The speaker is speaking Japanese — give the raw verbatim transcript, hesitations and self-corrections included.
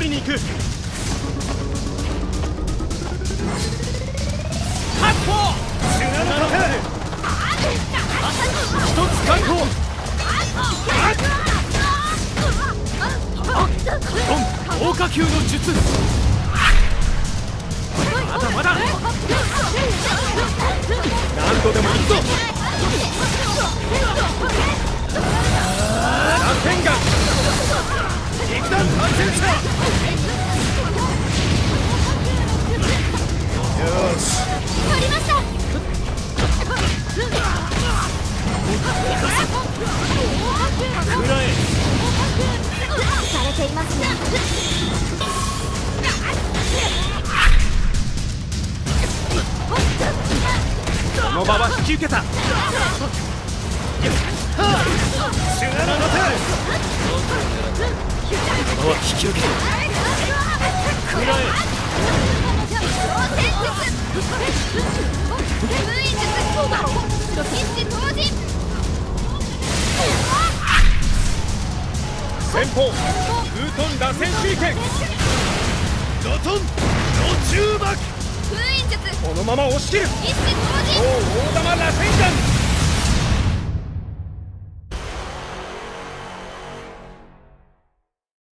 取りに行く。確保。シュガの盾。一つ確保。ドン豪華級の術。まだまだ。何度でも行くぞ。ラテンガ撃弾反戦者。よし取りました。 食らえ。 されていますね。 この場は引き受けた。シュガの盾。この場は引き受けた。食らえ。 封印術ロキッチ当時。 先方ウートン螺旋手裏剣。ロトン路中爆。 封印術このまま押し切る。 一時当時。 大大玉螺旋弾。